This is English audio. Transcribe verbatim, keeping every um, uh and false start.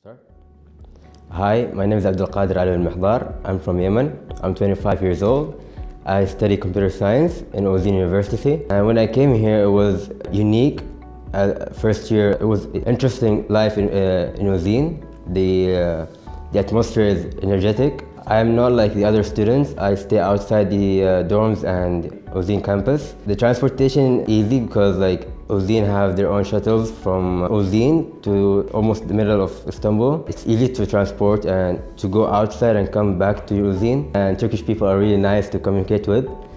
Start. Hi, my name is Abdul Qadir Ali al-Mihdar. I'm from Yemen. I'm twenty-five years old. I study computer science in Ozine University. And when I came here, it was unique. Uh, first year, it was interesting life in, uh, in Ozine. The, uh, the atmosphere is energetic. I'm not like the other students. I stay outside the uh, dorms and Ozine campus. The transportation is easy because like Ozine have their own shuttles from Ozine to almost the middle of Istanbul. It's easy to transport and to go outside and come back to Ozine. And Turkish people are really nice to communicate with.